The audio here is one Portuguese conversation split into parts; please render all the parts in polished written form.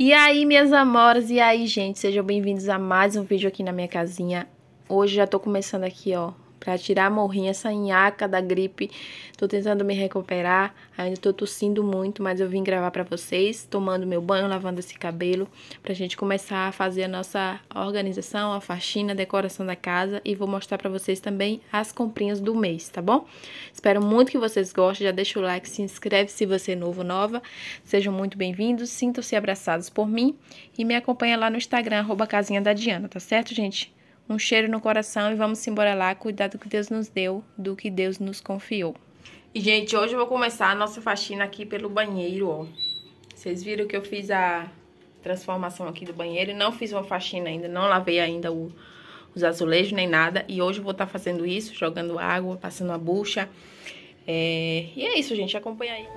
E aí, minhas amoras, e aí, gente, sejam bem-vindos a mais um vídeo aqui na minha casinha. Hoje já tô começando aqui, ó, pra tirar a morrinha, essa nhaca da gripe. Tô tentando me recuperar, ainda tô tossindo muito, mas eu vim gravar pra vocês, tomando meu banho, lavando esse cabelo, pra gente começar a fazer a nossa organização, a faxina, a decoração da casa. E vou mostrar pra vocês também as comprinhas do mês, tá bom? Espero muito que vocês gostem, já deixa o like, se inscreve se você é novo ou nova. Sejam muito bem-vindos, sintam-se abraçados por mim e me acompanha lá no Instagram, @casinha da Diana, tá certo, gente? Um cheiro no coração e vamos embora lá, cuidar do que Deus nos deu, do que Deus nos confiou. E, gente, hoje eu vou começar a nossa faxina aqui pelo banheiro, ó. Vocês viram que eu fiz a transformação aqui do banheiro, não fiz uma faxina ainda, não lavei ainda os azulejos nem nada. E hoje eu vou estar fazendo isso, jogando água, passando a bucha. E é isso, gente, acompanha aí.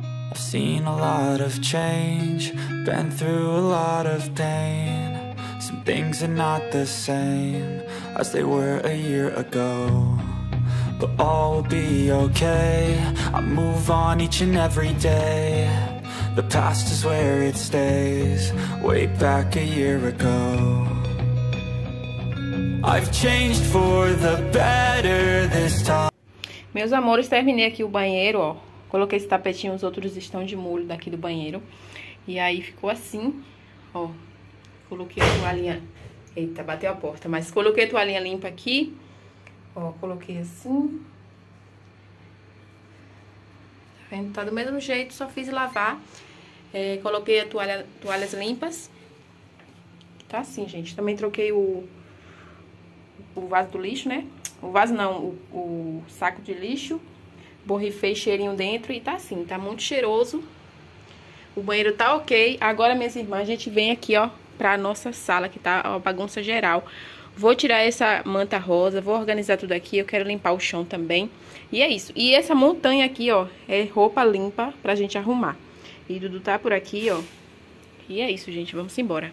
Seen a lot of change, been through a lot of pain. This Some things are not the same as they were a year ago, but all will be okay. I move on each and every day. The past is where it stays, way back a year ago. I've changed for the better this time. Meus amores, terminei aqui o banheiro, ó. Coloquei esse tapetinho, os outros estão de molho daqui do banheiro. E aí ficou assim, ó. Coloquei a toalhinha... Eita, bateu a porta. Mas coloquei a toalhinha limpa aqui. Ó, coloquei assim. Tá vendo? Tá do mesmo jeito, só fiz lavar. Coloquei a toalhas limpas. Tá assim, gente. Também troquei o vaso do lixo, né? O vaso não, o saco de lixo. Borrifei cheirinho dentro e tá assim, tá muito cheiroso. O banheiro tá ok. Agora, minhas irmãs, a gente vem aqui, ó, pra nossa sala, que tá uma bagunça geral. Vou tirar essa manta rosa, vou organizar tudo aqui. Eu quero limpar o chão também. E é isso. E essa montanha aqui, ó, é roupa limpa pra gente arrumar. E Dudu tá por aqui, ó. E é isso, gente. Vamos embora.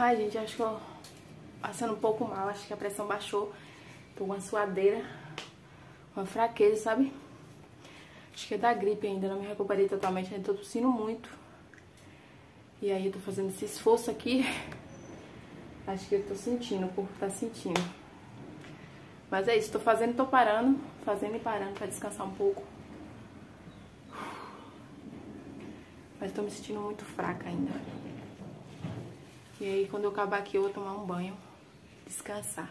Ai, gente, acho que eu passando um pouco mal, acho que a pressão baixou. Tô com uma suadeira, uma fraqueza, sabe? Acho que é da gripe ainda, não me recuperei totalmente, ainda tô tossindo muito. E aí eu tô fazendo esse esforço aqui. Acho que eu tô sentindo, o corpo tá sentindo. Mas é isso, tô fazendo e tô parando. Fazendo e parando pra descansar um pouco. Mas tô me sentindo muito fraca ainda. E aí quando eu acabar aqui eu vou tomar um banho, descansar.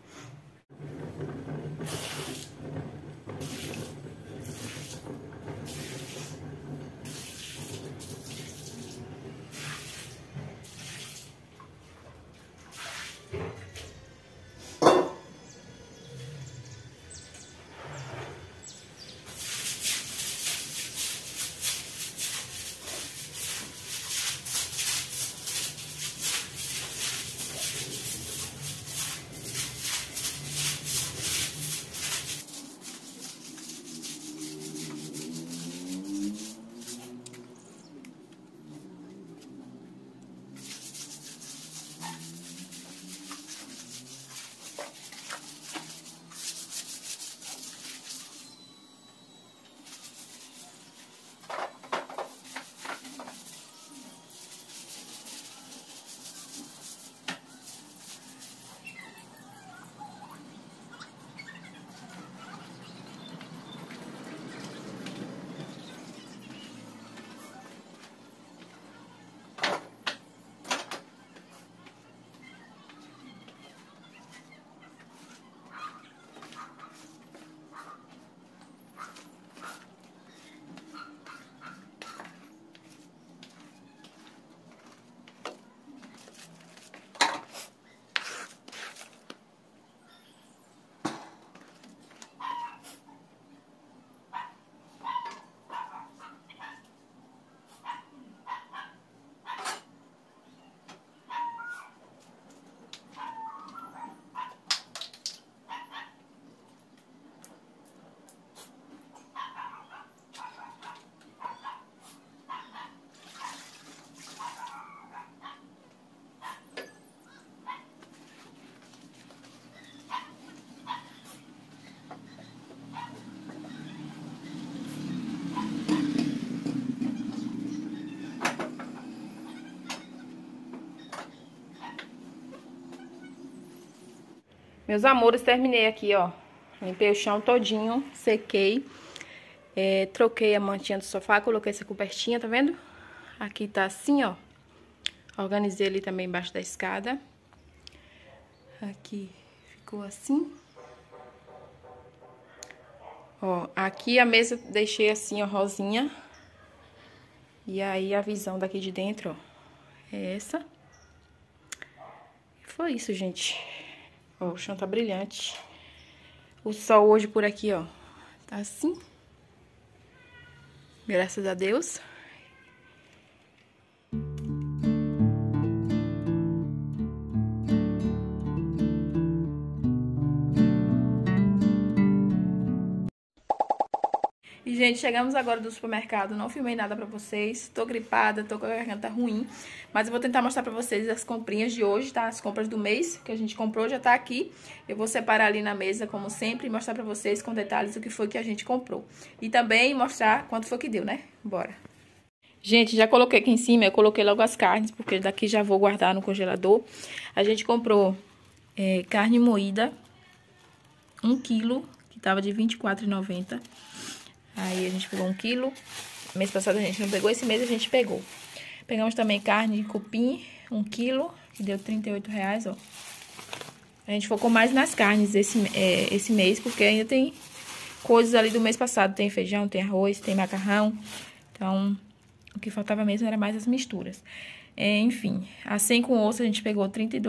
Meus amores, terminei aqui, ó. Limpei o chão todinho, sequei. Troquei a mantinha do sofá, coloquei essa cobertinha, tá vendo? Aqui tá assim, ó. Organizei ali também embaixo da escada. Aqui ficou assim. Ó, aqui a mesa deixei assim, ó, rosinha. E aí a visão daqui de dentro, ó, é essa. Foi isso, gente. Ó, o chão tá brilhante. O sol hoje por aqui, ó, tá assim. Graças a Deus. E, gente, chegamos agora do supermercado. Não filmei nada pra vocês. Tô gripada, tô com a garganta ruim. Mas eu vou tentar mostrar pra vocês as comprinhas de hoje, tá? As compras do mês que a gente comprou já tá aqui. Eu vou separar ali na mesa, como sempre, e mostrar pra vocês com detalhes o que foi que a gente comprou. E também mostrar quanto foi que deu, né? Bora. Gente, já coloquei aqui em cima, eu coloquei logo as carnes, porque daqui já vou guardar no congelador. A gente comprou carne moída, 1 quilo, que tava de R$24,90. Aí a gente pegou 1 quilo. Mês passado a gente não pegou, esse mês a gente pegou. Pegamos também carne de cupim, 1 quilo, que deu R$38,00, ó. A gente focou mais nas carnes esse mês, porque ainda tem coisas ali do mês passado. Tem feijão, tem arroz, tem macarrão. Então, o que faltava mesmo era mais as misturas. Enfim, a 100 com osso a gente pegou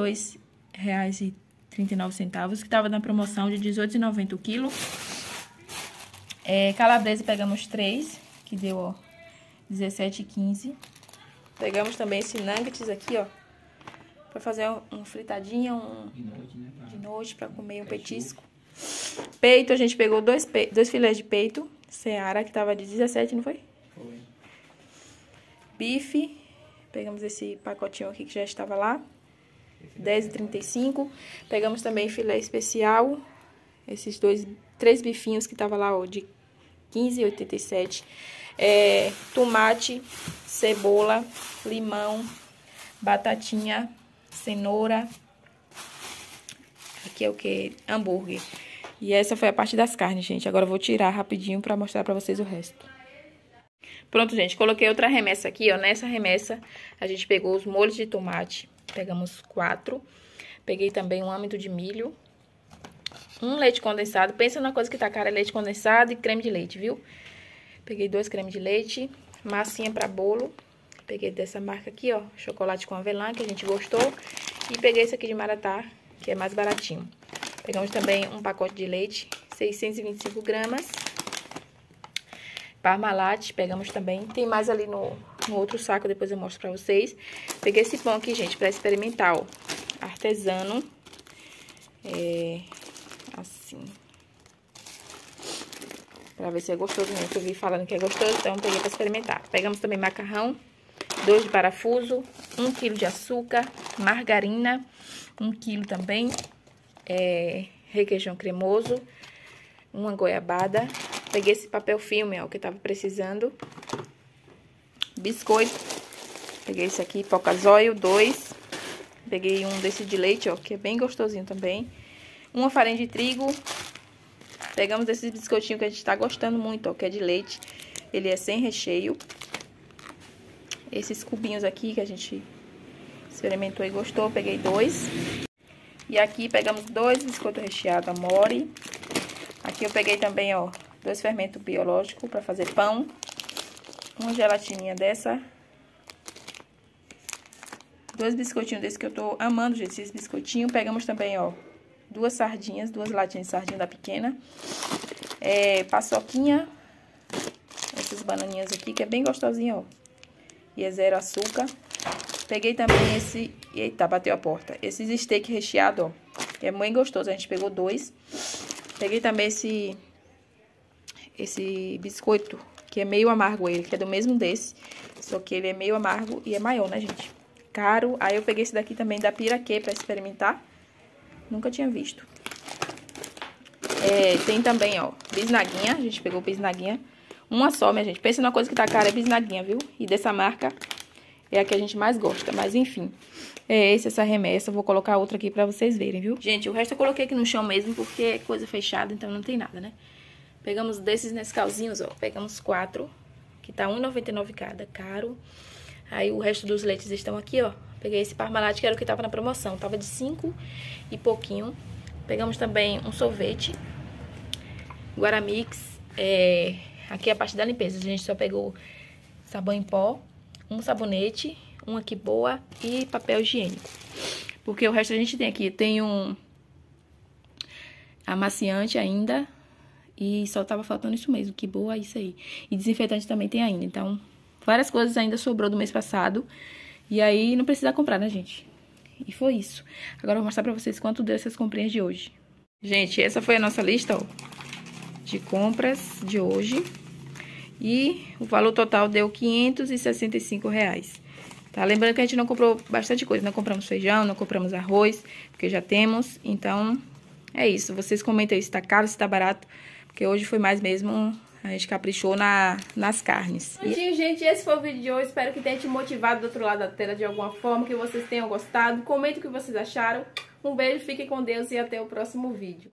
R$32,39, que tava na promoção de R$18,90 o quilo. Calabresa pegamos 3, que deu, ó, R$17,15. Pegamos também esse nuggets aqui, ó, pra fazer um fritadinha, de noite, pra comer um petisco. Peito, a gente pegou dois filés de peito, Seara, que tava de 17, não foi? Foi. Bife, pegamos esse pacotinho aqui que já estava lá. R$10,35. Pegamos também filé especial, esses 3 bifinhos que tava lá, ó, de R$15,87. Tomate, cebola, limão, batatinha, cenoura. Aqui é o que? Hambúrguer. E essa foi a parte das carnes, gente. Agora eu vou tirar rapidinho pra mostrar pra vocês o resto. Pronto, gente. Coloquei outra remessa aqui, ó. Nessa remessa, a gente pegou os molhos de tomate. Pegamos 4. Peguei também um âmido de milho. Um leite condensado. Pensa numa coisa que tá cara, é leite condensado e creme de leite, viu? Peguei 2 cremes de leite. Massinha pra bolo. Peguei dessa marca aqui, ó. Chocolate com avelã, que a gente gostou. E peguei esse aqui de Maratá, que é mais baratinho. Pegamos também um pacote de leite, 625 gramas. Parmalat, pegamos também. Tem mais ali no outro saco, depois eu mostro pra vocês. Peguei esse pão aqui, gente, pra experimentar, ó. Artesano. Assim. Pra ver se é gostoso mesmo. Eu vi falando que é gostoso, então peguei pra experimentar. Pegamos também macarrão, 2 de parafuso, 1 kg de açúcar, margarina, 1 kg também. Requeijão cremoso, uma goiabada. Peguei esse papel filme, ó, que eu tava precisando. Biscoito. Peguei esse aqui, Pocazóio, 2. Peguei um desse de leite, ó, que é bem gostosinho também. Uma farinha de trigo. Pegamos esses biscoitinhos que a gente tá gostando muito, ó, que é de leite. Ele é sem recheio. Esses cubinhos aqui que a gente experimentou e gostou, peguei 2. E aqui pegamos 2 biscoitos recheados Amore. Aqui eu peguei também, ó, 2 fermentos biológicos para fazer pão. Uma gelatininha dessa. 2 biscoitinhos desses que eu tô amando, gente, esses biscoitinhos. Pegamos também, ó, 2 sardinhas, 2 latinhas de sardinha da pequena. Paçoquinha. Essas bananinhas aqui, que é bem gostosinho, ó. E é 0 açúcar. Peguei também esse... Eita, bateu a porta. Esses steak recheado, ó. Que é muito gostoso. A gente pegou 2. Peguei também esse biscoito, que é meio amargo ele, que é do mesmo desse. Só que ele é meio amargo e é maior, né, gente? Caro. Aí eu peguei esse daqui também da Piraquê pra experimentar. Nunca tinha visto. Tem também, ó, bisnaguinha. A gente pegou bisnaguinha. Uma só, minha gente. Pensa numa coisa que tá cara, é bisnaguinha, viu? E dessa marca... é a que a gente mais gosta, mas enfim. Essa remessa. Eu vou colocar outra aqui pra vocês verem, viu? Gente, o resto eu coloquei aqui no chão mesmo, porque é coisa fechada, então não tem nada, né? Pegamos desses Nescauzinhos, ó. Pegamos 4, que tá R$1,99 cada, caro. Aí o resto dos leites estão aqui, ó. Peguei esse Parmalat, que era o que tava na promoção. Tava de 5 e pouquinho. Pegamos também um sorvete. Guaramix. Aqui é a parte da limpeza. A gente só pegou sabão em pó, um sabonete, um aqui boa e papel higiênico. Porque o resto a gente tem aqui. Tem um amaciante ainda. E só tava faltando isso mesmo. Que boa, isso aí. E desinfetante também tem ainda. Então, várias coisas ainda sobrou do mês passado. E aí não precisa comprar, né, gente? E foi isso. Agora eu vou mostrar pra vocês quanto deu essas comprinhas de hoje. Gente, essa foi a nossa lista, ó, de compras de hoje. E o valor total deu R$565. Tá? Lembrando que a gente não comprou bastante coisa. Não compramos feijão, não compramos arroz, porque já temos. Então, é isso. Vocês comentem aí se tá caro, se tá barato. Porque hoje foi mais mesmo... a gente caprichou nas carnes. Gente, esse foi o vídeo de hoje. Espero que tenha te motivado do outro lado da tela de alguma forma. Que vocês tenham gostado. Comentem o que vocês acharam. Um beijo, fiquem com Deus e até o próximo vídeo.